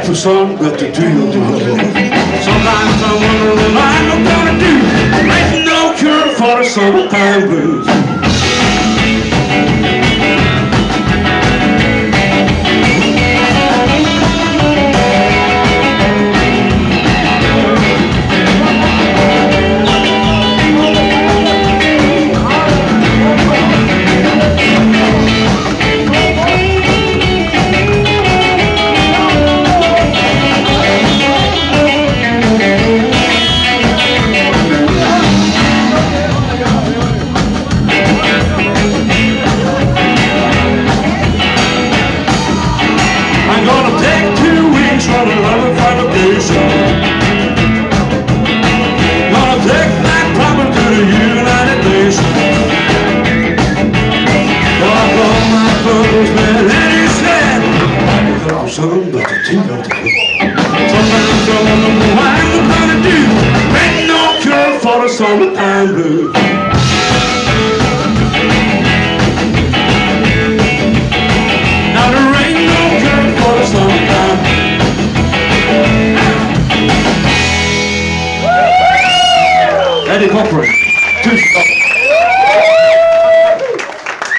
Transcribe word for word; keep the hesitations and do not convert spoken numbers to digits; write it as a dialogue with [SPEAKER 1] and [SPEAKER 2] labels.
[SPEAKER 1] the sun, got to do your do. Sometimes I wonder what I'm gonna do. There ain't no cure for the summertime blues. Something but the two of them. Sometimes I wonder what I'm gonna do. Ain't no cure for the summertime blues. Now there ain't no cure for the summertime. Eddie Hopper, two